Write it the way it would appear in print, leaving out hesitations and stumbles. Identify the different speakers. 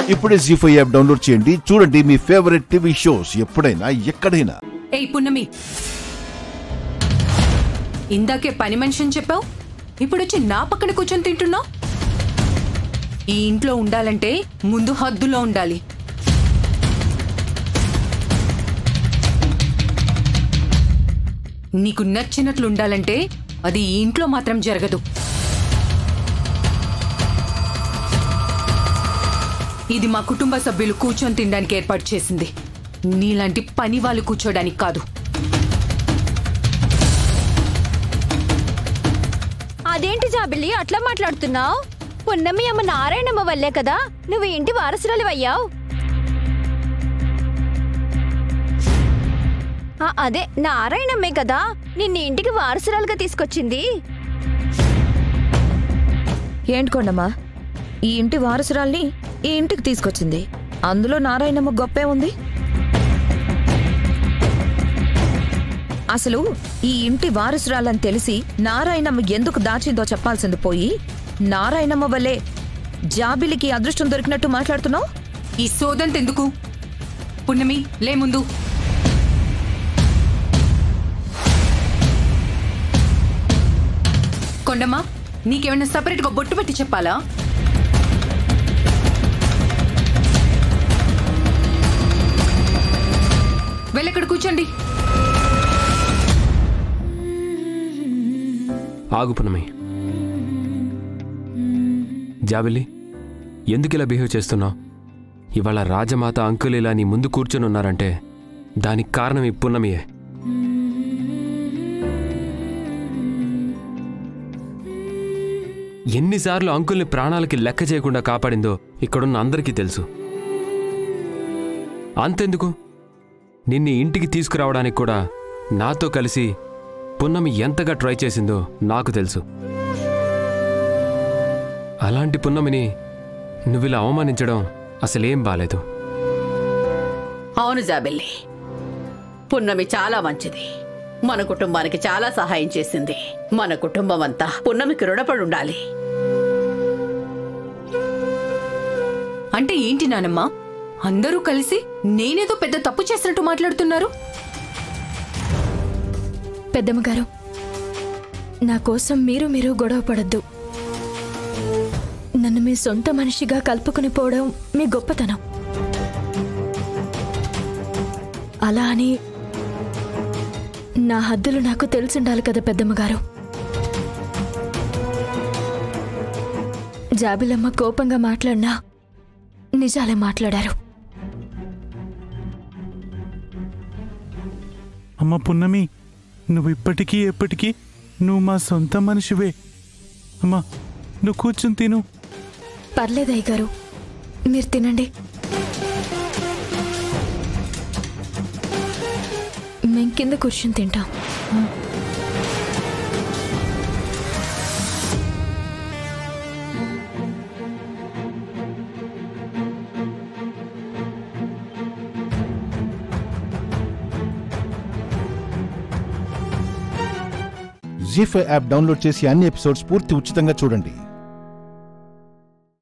Speaker 1: ఇప్పుడే జీ5 app download చేయండి. చూడండి మీ ఫేవరెట్ టీవీ షోస్ ఎప్పుడైనా ఎక్కడైనా.
Speaker 2: ఏయ్ పున్నమి, ఇందాకే పని మనిషిని చెప్పావు, ఇప్పుడొచ్చి నా పక్కన కూర్చొని తింటున్నావు. ఈ ఇంట్లో ఉండాలంటే ముందు హద్దులో ఉండాలి. నీకు నచ్చినట్లు ఉండాలంటే అది ఈ ఇంట్లో మాత్రం జరగదు. ఇది మా కుటుంబ సభ్యులు కూర్చొని తినడానికి ఏర్పాటు చేసింది, నీలాంటి పని వాళ్ళు కూర్చోడానికి కాదు.
Speaker 3: అదేంటి జాబిల్లి అట్లా మాట్లాడుతున్నావు? పున్నమి అమ్మ నారాయణమ్మ వల్లే కదా నువ్వు ఇంటి వారసురాలు అయ్యావు. అదే నారాయణమ్మే కదా నిన్ను ఇంటికి వారసురాలుగా తీసుకొచ్చింది.
Speaker 4: ఏంటి కొండమ్మా, ఈ ఇంటి వారసురాల్ని ఈ ఇంటికి తీసుకొచ్చింది, అందులో నారాయణమ్మ గొప్పే ఉంది. అసలు ఈ ఇంటి వారసురాలని తెలిసి నారాయణమ్మ ఎందుకు దాచిందో చెప్పాల్సింది పోయి, నారాయణమ్మ వల్లే జాబిలికి అదృష్టం దొరికినట్టు మాట్లాడుతున్నావు.
Speaker 2: ఈ సోదంతెందుకు? పున్నమి లే ముందు. కొండమ్మా, నీకేమైనా సపరేట్గా బొట్టు పెట్టి చెప్పాలా? వెళ్ళక్కడ కూర్చోండి.
Speaker 5: ఆగు పున్నమి. జాబిలి, ఎందుకు ఇలా బిహేవ్ చేస్తున్నావు? ఇవాళ రాజమాత అంకుల్ ఇలా నీ ముందు కూర్చొని ఉన్నారంటే దానికి కారణం ఈ పున్నమియే. ఎన్నిసార్లు అంకుల్ని ప్రాణాలకి లెక్క చేయకుండా కాపాడిందో ఇక్కడున్న అందరికీ తెలుసు. అంతెందుకు, నిన్ను ఇంటికి తీసుకురావడానికి కూడా నాతో కలిసి పున్నమి ఎంతగా ట్రై చేసిందో నాకు తెలుసు. అలాంటి పున్నమిని నువ్విలా అవమానించడం అసలేం బాలేదు.
Speaker 6: అవును జాబిల్లి, పున్నమి చాలా మంచిది, మన కుటుంబానికి చాలా సహాయం చేసింది. మన కుటుంబం అంతా పున్నమికి రుణపడి ఉండాలి.
Speaker 2: అంటే ఏంటి నానమ్మ, అందరూ కలిసి నేనేదో పెద్ద తప్పు చేసినట్టు మాట్లాడుతున్నారు?
Speaker 3: పెద్దమ్మగారు, నా కోసం మీరు గొడవ పడద్దు. నన్ను మీ సొంత మనిషిగా కలుపుకుని పోవడం మీ గొప్పతనం. అలా అని నా హద్దులు నాకు తెలిసుండాలి కదా పెద్దమ్మగారు. జాబిలమ్మ కోపంగా మాట్లాడినా నిజాలే మాట్లాడారు.
Speaker 7: అమ్మ పున్నమి, నువ్వు ఇప్పటికీ ఎప్పటికీ నువ్వు మా సొంత మనిషివే. అమ్మా, నువ్వు కూర్చుని తిను.
Speaker 3: పర్లేదు అయ్యగారు, మీరు తినండి. మేం కింద కూర్చుని తింటాం.
Speaker 1: జీ5 యాప్ డౌన్లోడ్ చేసి అన్ని ఎపిసోడ్స్ పూర్తి ఉచితంగా చూడండి.